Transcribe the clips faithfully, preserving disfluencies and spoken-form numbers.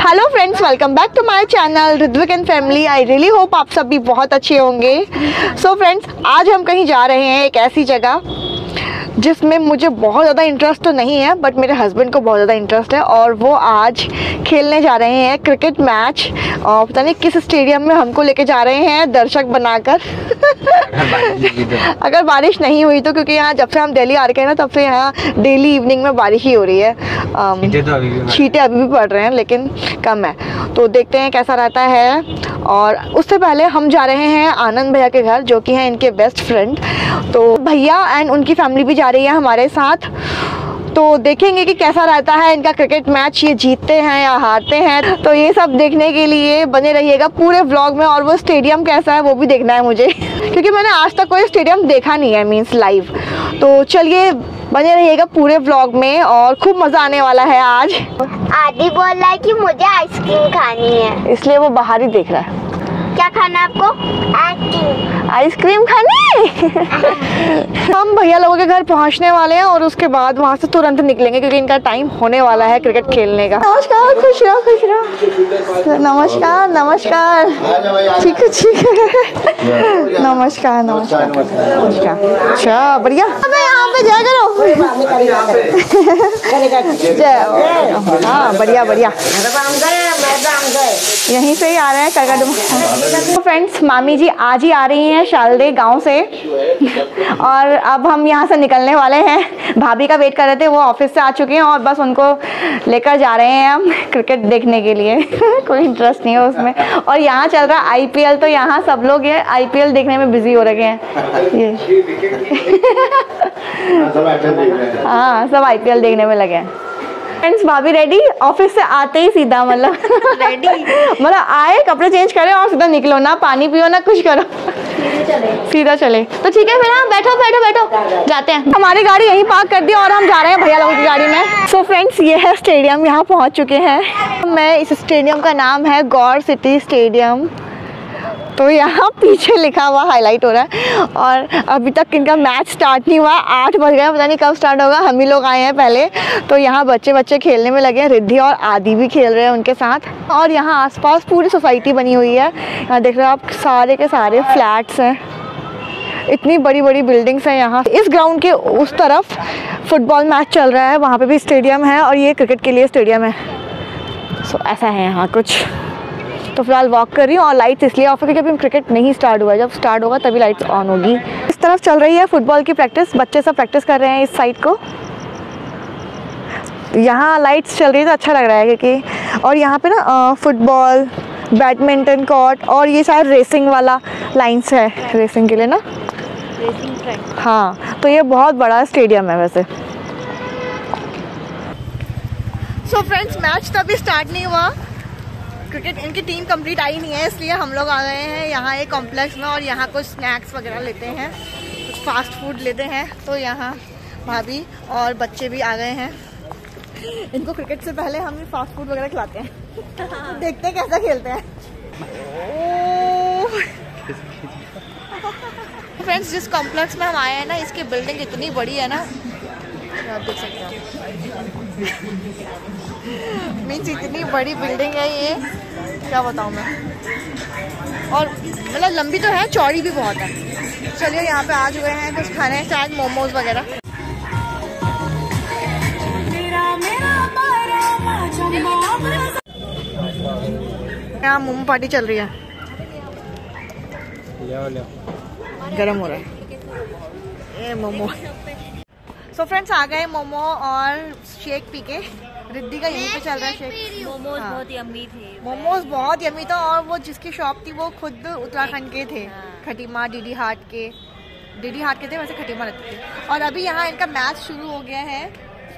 Hello friends, welcome back to my channel Ritwik and family. I really hope आप सब भी बहुत अच्छे होंगे। सो फ्रेंड्स, आज हम कहीं जा रहे हैं एक ऐसी जगह जिसमें मुझे बहुत ज़्यादा इंटरेस्ट तो नहीं है, बट मेरे हस्बैंड को बहुत ज़्यादा इंटरेस्ट है और वो आज खेलने जा रहे हैं क्रिकेट मैच। और पता नहीं किस स्टेडियम में हमको लेके जा रहे हैं दर्शक बनाकर। अगर बारिश नहीं हुई तो, क्योंकि यहाँ जब से हम दिल्ली आ रखे हैं ना, तब से यहाँ डेली इवनिंग में बारिश ही हो रही है। छींटे अभी भी पड़ रहे हैं लेकिन कम है, तो देखते हैं कैसा रहता है। और उससे पहले हम जा रहे हैं आनंद भैया के घर, जो कि हैं इनके बेस्ट फ्रेंड। तो भैया एंड उनकी फैमिली भी जा रही है हमारे साथ, तो देखेंगे कि कैसा रहता है इनका क्रिकेट मैच, ये जीतते हैं या हारते हैं। तो ये सब देखने के लिए बने रहिएगा पूरे व्लॉग में। और वो स्टेडियम कैसा है वो भी देखना है मुझे, क्योंकि मैंने आज तक कोई स्टेडियम देखा नहीं है, मीन्स लाइव। तो चलिए बने रहिएगा पूरे व्लॉग में और खूब मज़ा आने वाला है आज। आदि बोल रहा है कि मुझे आइसक्रीम खानी है, इसलिए वो बाहर ही देख रहा है। क्या खाना है आपको? आइसक्रीम। आइसक्रीम खानी? हम भैया लोगों के घर पहुंचने वाले हैं और उसके बाद वहां से तुरंत निकलेंगे, क्योंकि इनका टाइम होने वाला है क्रिकेट खेलने का। नमस्कार, खुश रहो खुश रहो। नमस्कार नमस्कार, ठीक है ठीक है। नमस्कार नमस्कार नमस्कार। अच्छा बढ़िया, यहाँ पे जय करो। जय, हाँ बढ़िया बढ़िया। यहीं से ही आ रहे हैं करगड़। तो फ्रेंड्स, मामी जी आज ही आ रही हैं शालदे गांव से और अब हम यहाँ से निकलने वाले हैं। भाभी का वेट कर रहे थे, वो ऑफिस से आ चुके हैं और बस उनको लेकर जा रहे हैं हम क्रिकेट देखने के लिए। कोई इंटरेस्ट नहीं है उसमें। और यहाँ चल रहा है आईपीएल, तो यहाँ सब लोग ये आईपीएल देखने में बिजी हो रखे हैं। ये हाँ, सब आईपीएल देखने में लगे हैं। फ्रेंड्स, भाभी रेडी, ऑफिस से आते ही सीधा मतलब रेडी, मतलब आए कपड़े चेंज करे और सीधा निकलो, ना पानी पियो ना कुछ करो, सीधा चले। तो ठीक है फिर, हाँ बैठो बैठो बैठो, जाते हैं। हमारी गाड़ी यहीं पार्क कर दी और हम जा रहे हैं भैया लोगों की गाड़ी में। सो फ्रेंड्स, ये है स्टेडियम, यहाँ पहुँच चुके हैं। मैं इस स्टेडियम का नाम है गौर सिटी स्टेडियम। तो यहाँ पीछे लिखा हुआ हाईलाइट हो रहा है और अभी तक इनका मैच स्टार्ट नहीं हुआ। आठ बज गए, पता नहीं कब स्टार्ट होगा। हम ही लोग आए हैं पहले। तो यहाँ बच्चे बच्चे खेलने में लगे हैं, रिद्धि और आदि भी खेल रहे हैं उनके साथ। और यहाँ आसपास पूरी सोसाइटी बनी हुई है। यहाँ देख रहे हो आप, सारे के सारे फ्लैट्स हैं, इतनी बड़ी बड़ी बिल्डिंग्स हैं यहाँ। इस ग्राउंड के उस तरफ फुटबॉल मैच चल रहा है, वहाँ पर भी स्टेडियम है और ये क्रिकेट के लिए स्टेडियम है। सो ऐसा है यहाँ कुछ। तो फिलहाल वॉक कर रही हूँ और लाइट्स इसलिए ऑफ है क्योंकि अभी क्रिकेट नहीं स्टार्ट हुआ है। जब स्टार्ट होगा तभी लाइट्स ऑन होगी। इस तरफ चल रही है फुटबॉल की प्रैक्टिस, बच्चे सब प्रैक्टिस कर रहे हैं इस साइड को। यहाँ लाइट्स चल रही है तो अच्छा लग रहा है, क्योंकि और यहाँ पे ना फुटबॉल, बैडमिंटन कोर्ट और ये शायद रेसिंग वाला लाइन्स है, रेसिंग के लिए ना, रेसिंग ट्रैक। हाँ, तो ये बहुत बड़ा स्टेडियम है वैसे। सो फ्रेंड्स, मैच तभी स्टार्ट नहीं हुआ, क्रिकेट इनकी टीम कंप्लीट आई नहीं है, इसलिए हम लोग आ गए हैं यहाँ एक कॉम्प्लेक्स में और यहाँ कुछ स्नैक्स वगैरह लेते हैं, कुछ फास्ट फूड लेते हैं। तो यहाँ भाभी और बच्चे भी आ गए हैं। इनको क्रिकेट से पहले हम फास्ट फूड वगैरह खिलाते हैं। देखते हैं कैसा खेलते हैं। फ्रेंड्स, जिस कॉम्प्लेक्स में हम आए हैं ना, इसकी बिल्डिंग इतनी बड़ी है ना, आप देख सकते हो। मीन्स इतनी बड़ी बिल्डिंग है ये, क्या बताऊँ मैं। और मतलब लंबी तो है, चौड़ी भी बहुत है। चलिए यहाँ पे आ चुके हैं, कुछ खाने हैं, शायद मोमोज वगैरह। यहाँ मोमो पार्टी चल रही है, गरम हो रहा है ये मोमो। सो फ्रेंड्स, आ गए मोमो और शेक पी के। रिद्धि का यहीं पे चल रहा है शेक। मोमोज हाँ। बहुत यम्मी थे। मोमोज बहुत यम्मी था और वो जिसकी शॉप थी वो खुद उत्तराखंड के थे, हाँ। खटीमा डीडी हाट के डीडी हाट के थे, वैसे खटीमा रहते थे। और अभी यहाँ इनका मैच शुरू हो गया है,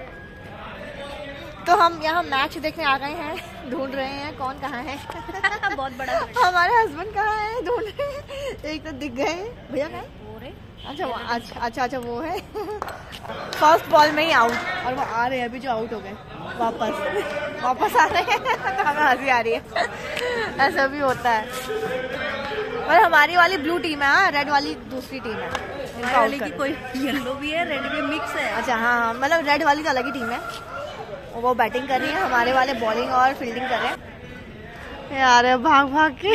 तो हम यहाँ मैच देखने आ गए हैं। ढूंढ रहे हैं कौन कहाँ है। बहुत बड़ा हमारे हस्बैंड कहाँ है, ढूंढ रहे हैं। एक तो दिख गए, भैया कहाँ है? अच्छा वो अच्छा अच्छा अच्छा वो है। फर्स्ट बॉल में ही आउट, और वो आ रहे हैं अभी जो आउट हो गए, वापस वापस आ रहे हैं। तो हमें हंसी आ रही है, ऐसा भी होता है। पर हमारी वाली ब्लू टीम है, हाँ, रेड वाली दूसरी टीम है। इनका आउट कोई येलो भी है, रेड भी मिक्स है। अच्छा हाँ, मतलब रेड वाली तो अलग ही टीम है। और वो बैटिंग कर रही है, हमारे वाले बॉलिंग और फील्डिंग कर रहे हैं यार, भाग भाग के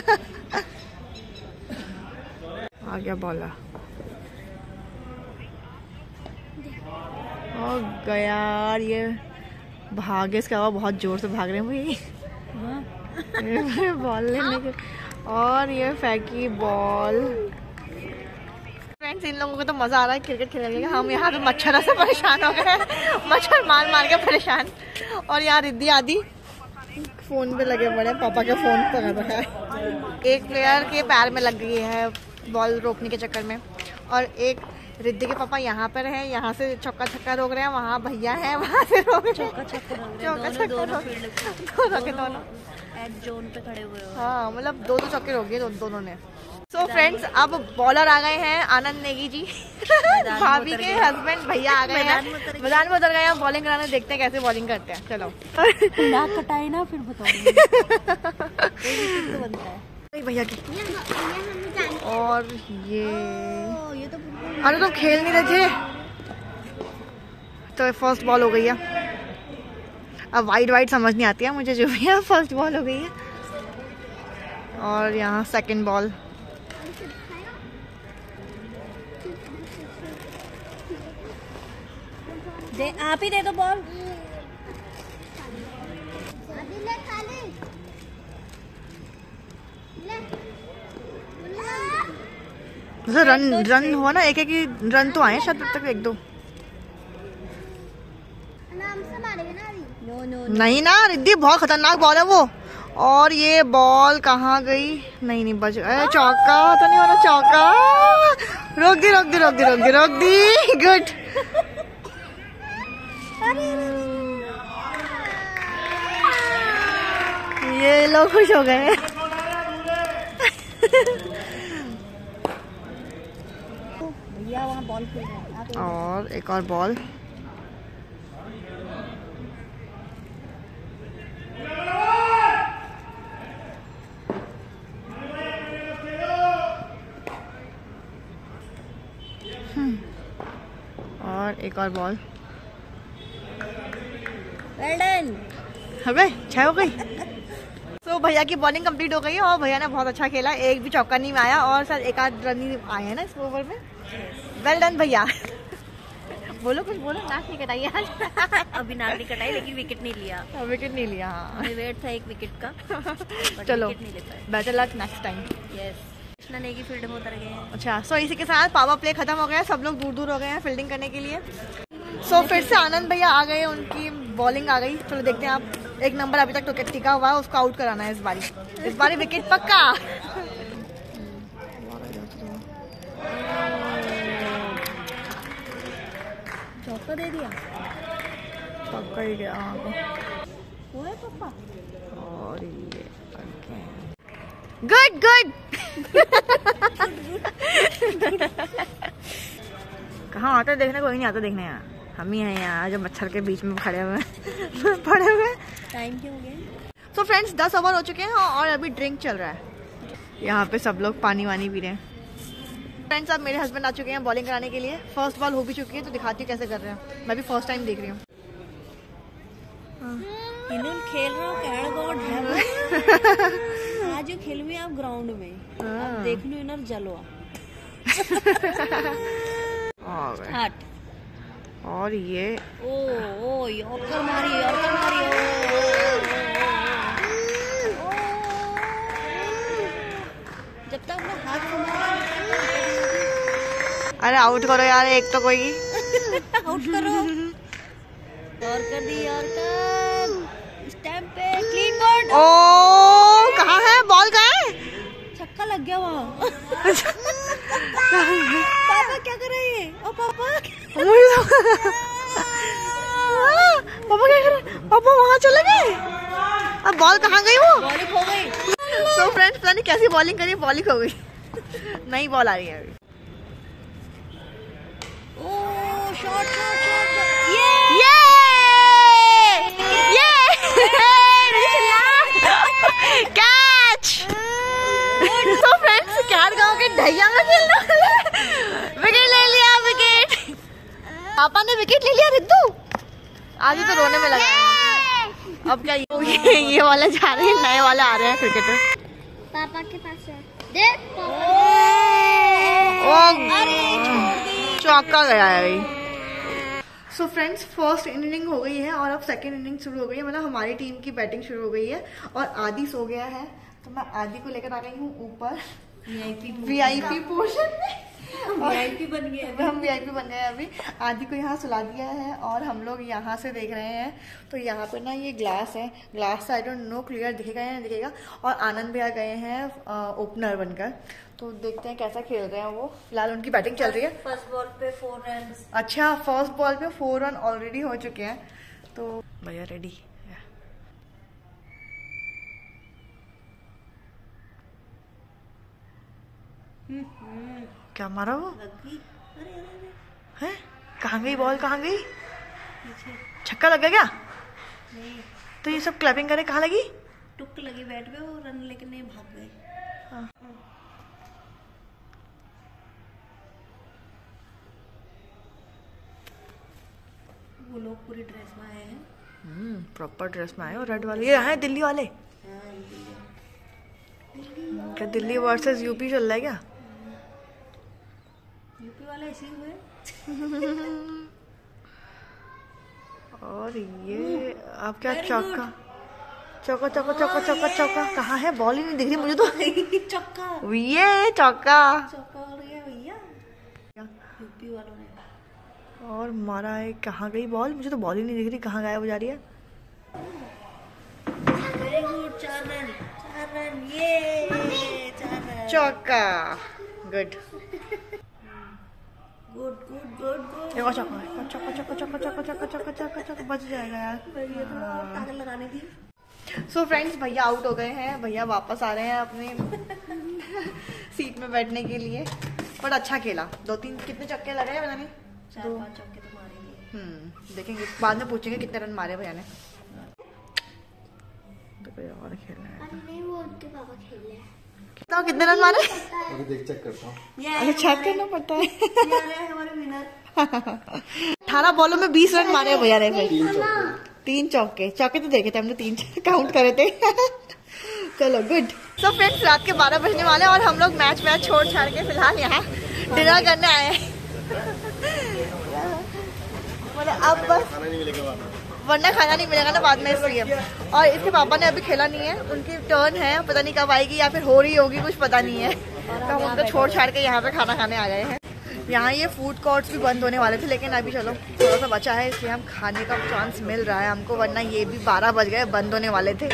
आ गया बॉलर, ओ गया यार, ये भागे इसके अलावा बहुत जोर से भाग रहे हैं भाई बॉल लेने के, और ये फेंकी बॉल। फ्रेंड्स इन लोगों को तो मजा आ रहा है क्रिकेट खेलने का, हम यहाँ पे मच्छरों से परेशान हो गए, मच्छर मार मार के परेशान। और यहाँ रिद्धि आदि फोन पे लगे पड़े, पापा के फोन पकड़ रखा है। एक प्लेयर के पैर में लग गई है बॉल रोकने के चक्कर में, और एक रिद्धि के पापा यहाँ पर हैं, यहाँ से चौका छक्का रोक रहे हैं, वहाँ भैया हैं वहाँ से रोक रहे हैं, चौका छक्का दोनों के दोनों एट जोन पे खड़े हुए हो। हाँ मतलब दो दो चौके रोक दिए दोनों ने। सो so फ्रेंड्स अब बॉलर आ गए हैं आनंद नेगी जी भाभी के हस्बैंड भैया आ गए हैं, मैदान में उतर गए हैं बॉलिंग कराने, देखते हैं कैसे बॉलिंग करते हैं। चलो नाक कटाए ना फिर बताओ तो बनता है भैया की। और ये अरे तुम खेल नहीं रहे थे, तो फर्स्ट बॉल हो गई है। अब वाइड वाइड समझ नहीं आती है मुझे, जो भी है फर्स्ट बॉल हो गई है। और यहाँ सेकंड बॉल, दे आप ही दे दो बॉल। रन रन हुआ ना, एक एक ही रन तो आए शायद तक, एक दो नो नो नहीं ना रिद्धि, बहुत खतरनाक बॉल है वो। और ये बॉल कहाँ गई, नहीं नहीं बच, अरे चौका तो नहीं हो रहा, चौका, रोक दी रोक दी रोक दी रोक दी रोक दी गुड। ये लोग खुश हो गए भैया वहाँ बॉल खेल रहे हैं। और एक और बॉल, और एक और बॉल, वेल डन। अबे छह हो गई। तो भैया की बॉलिंग कंप्लीट हो गई है और भैया ने बहुत अच्छा खेला, एक भी चौका नहीं आया और सर एक आध रन ही आए हैं ना इस ओवर में। वेल डन भैया। बोलो कुछ बोलो, नाक नहीं कटाई आज अभी नाक नहीं कटाई लेकिन विकेट नहीं लिया, विकेट नहीं लिया। हाँ वेट था एक विकेट का चलो विकेट नहीं ले पाए। Better luck next time. Yes Krishna Negi field में उतर गए हैं। अच्छा सो इसी के साथ पावर प्ले खत्म हो गया, सब लोग दूर दूर हो गए हैं फील्डिंग करने के लिए। सो फिर से आनंद भैया आ गए, उनकी बॉलिंग आ गई। चलो देखते हैं, आप एक नंबर अभी तक तो टिका हुआ है, उसको आउट कराना है इस बारी, इस बारी विकेट पक्का। चौका दे दिया, पक्का ही गया वो है पापा। और ये गुड गुड कहाँ आता है देखने, कोई नहीं आता देखने, यहाँ हम ही हैं यहाँ जो मच्छर के बीच में खड़े हुए पड़े हुए। टाइम क्यों हो गया? तो फ्रेंड्स दस ओवर हो चुके हैं और अभी ड्रिंक चल रहा है, यहाँ पे सब लोग पानी वानी पी रहे हैं। फ्रेंड्स अब मेरे हस्बैंड आ चुके हैं बॉलिंग कराने के लिए, फर्स्ट बॉल हो भी चुकी है तो दिखाती हूँ कैसे कर रहे हैं, मैं भी फर्स्ट टाइम देख रही हूँ। इन्होंने खेल रहा हूँ कहड़ गॉड आज खेल में आप ग्राउंड में अब देख लो इनर जलवा हट। और ये ओ ओ यॉर्कर मारी यॉर्कर मारी ओ, ओ, ओ, ओ, जब तक अपना हाथ घुमा। अरे आउट करो यार एक तो कोई आउट करो यॉर्कर दी यॉर्कर स्टैम्प पे क्लीन बोर्ड। ओ कहाँ है बॉल, कहाँ है? छक्का लग गया वहाँ पापा क्या कर रहे हैं? ओ पापा पापा क्या कर रहे? पापा वहाँ चले गए, अब बॉल कहाँ गई वो? बॉलिंग हो गई। सो फ्रेंड्स पता नहीं कैसी बॉलिंग करी, बॉलिंग हो गई नई बॉल आ रही है अभी। ओ शॉट शॉट शॉट ये ये ये कैच। सो फ्रेंड्स क्या गाँव के ढैया में खेलना, विकेट ले लिया, विकेट पापा ने विकेट ले लिया रिद्धू। आदि तो रोने में लगा है। अब क्या ये, ये वाले जा रहे हैं, नए वाले आ रहे हैं क्रिकेटर। पापा के पास है, देख चौका गया है भाई। सो फ्रेंड्स, फर्स्ट इनिंग हो गई है और अब सेकंड इनिंग शुरू हो गई है, मतलब हमारी टीम की बैटिंग शुरू हो गई है और आदि सो गया है, तो मैं आदि को लेकर आ गई हूँ ऊपर वीआईपी पोर्शन में। वीआईपी बन गए, हम वीआईपी बन गए अभी। आदि को यहाँ सुला दिया है और हम लोग यहाँ से देख रहे हैं, तो यहाँ पे ना ये ग्लास है, ग्लास से आई डोंट नो क्लियर दिखेगा या नहीं दिखेगा। और आनंद भैया गए हैं ओपनर बनकर, तो देखते हैं कैसा खेल रहे हैं वो। फिलहाल उनकी बैटिंग चल रही है। फर्स्ट बॉल पे फोर रन। अच्छा, फर्स्ट बॉल पे फोर रन ऑलरेडी हो चुके हैं, तो भैया रेडी। क्या मारा वो है? कहाँ गई बॉल, कहाँ गई? छक्का लग गया क्या? नहीं, तो ये सब क्लैपिंग करे, कहाँ लगी? टुक लगी बैट पे, वो रन लेके नहीं भाग गए। हाँ। वो लोग पूरी ड्रेस में आए हैं। हम्म, प्रॉपर ड्रेस में आए हो, रेड वाले। ये हैं दिल्ली वाले। क्या दिल्ली वर्सेस यूपी चल रहा है क्या? यूपी वाले ऐसे ही हुए। और ये आप क्या चौका चौका चौका चौका चौका चौका कहाँ है? बॉल ही नहीं दिख रही मुझे तो। चौका, ये चौका चौका हो गया भैया यूपी वालों ने। और मारा है, कहाँ गई बॉल? मुझे तो बॉल ही नहीं दिख रही, कहाँ गायब हो जा रही है? वेरी गुड, चार रन, चार रन, ये चार रन, चौका, good good good good good. देखो चौका चौका चौका चौका चौका चौका चौका चौका चौका बच जाएगा यार। ताकत लगाने की। सो फ्रेंड्स, भैया आउट हो गए हैं, भैया वापस आ रहे हैं अपने सीट में बैठने के लिए। बट अच्छा खेला, दो तीन कितने चक्के लगे हैं पता नहीं, चार पांच चौके तो मारेंगे। हम्म, देखेंगे बाद में, पूछेंगे कितने रन मारे भैया ने। तो और खेलना है, नहीं, वो उनके पापा खेल रहे हैं। तो कितने रन मारे? अभी देख चेक करता हूँ। अरे चेक करना पड़ता है। ये आ रहे हैं हमारे विनर। अठारह बॉलों में बीस रन मारे भैया ने फिर। तीन चौके, तीन चौके चौके तो देखे थे हमने, तीन काउंट करे थे। चलो गुड। सो फ्रेंड्स, रात के बारह बजने वाले और हम लोग मैच वैच छोड़ छाड़ के फिलहाल यहाँ डिनर करने आए हैं। मतलब अब बस खाना नहीं मिलेगा वहाँ। वरना खाना नहीं मिलेगा ना बाद में, इसलिए। और इसके पापा ने अभी खेला नहीं है, उनकी टर्न है, पता नहीं कब आएगी या फिर हो रही होगी, कुछ पता नहीं है। तो हम उनको छोड़ छाड़ के यहाँ पे खाना खाने आ गए हैं। यहाँ ये फूड कोर्ट्स भी बंद होने वाले थे, लेकिन अभी चलो थोड़ा सा बचा है, इसलिए हम खाने का चांस मिल रहा है हमको, वरना ये भी बारह बज गए, बंद होने वाले थे।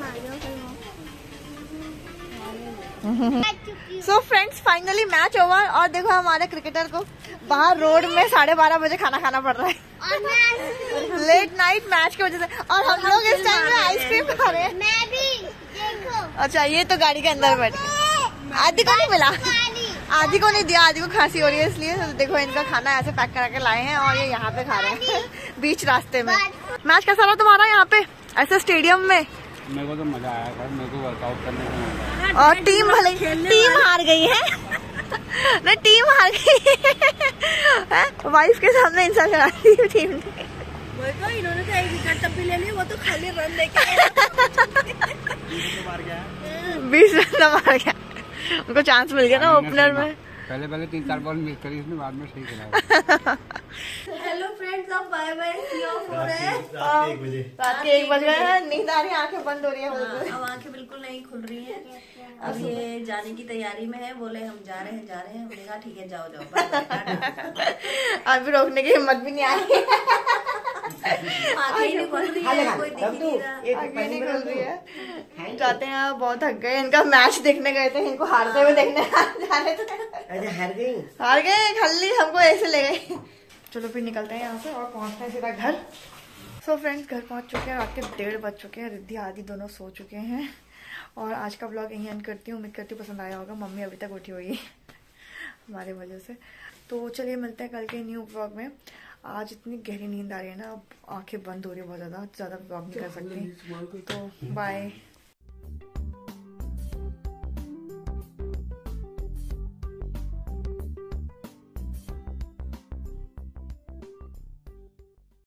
So friends, finally match over और देखो हमारे क्रिकेटर को बाहर रोड में साढ़े बारह बजे खाना खाना पड़ रहा है, लेट नाइट मैच की वजह से। और हम लोग इस टाइम में आइसक्रीम खा रहे हैं। मैं भी देखो। अच्छा, ये तो गाड़ी के अंदर बैठ, आदि को नहीं मिला, आदि को नहीं दिया, आदि को खांसी हो रही है इसलिए। तो देखो इनका खाना ऐसे पैक करा के लाए हैं और ये यहाँ पे खा रहे हैं बीच रास्ते में। मैच कैसा रहा तुम्हारा यहाँ पे ऐसे स्टेडियम में? मेरे को तो मजा आया था, मेरे को वर्कआउट करने में मजा आया। और टीम भले टीम हार गई है ना, टीम हार गई है, वाइफ के सामने इंसान करा दी टीम ने। तो इन्होंने तो एक विकेट तब भी ले ली, वो तो खाली रन लेके मार गया, बीस रन मार गया, उनको चांस मिल गया ना ओपनर में। पहले पहले तीन चार बॉल मिस करी इसने, बाद में सही खेला। हेलो फ्रेंड्स, अब बाय बाय सी ऑफ हो रहे हैं। रात के एक बजे रात के एक बज गए हैं, नींद आ रही है, आंखें बंद हो रही है बिल्कुल। अब आंखें बिल्कुल नहीं खुल रही हैं। अब ये जाने की तैयारी में है, बोले हम जा रहे हैं जा रहे हैं, हमने कहा ठीक है जाओ जाओ बाय। अभी रोकने की हिम्मत भी नहीं आई। आंखें ही नहीं खुल रही है, कोई दिख ही नहीं रहा। आंखें नहीं खुल रही है, जाते हैं, बहुत थक गए। इनका मैच देखने गए थे, इनको हारते हुए देखने जा रहे थे, हार गई, हार गए, खाली हमको ऐसे ले गए। चलो फिर निकलते हैं यहाँ से और पहुँचते हैं सीधा घर। सो फ्रेंड्स, घर पहुँच चुके हैं, रात के डेढ़ बज चुके हैं, रिद्धि आदि दोनों सो चुके हैं। और आज का ब्लॉग यहीं एंड करती हूँ, उम्मीद करती हूँ पसंद आया होगा। मम्मी अभी तक उठी हुई है हमारे वजह से। तो चलिए मिलते हैं कल के न्यू ब्लॉग में। आज इतनी गहरी नींद आ रही है ना, अब आंखें बंद हो रही है बहुत ज़्यादा, ज़्यादा ब्लॉग नहीं कर सकती। तो बाय।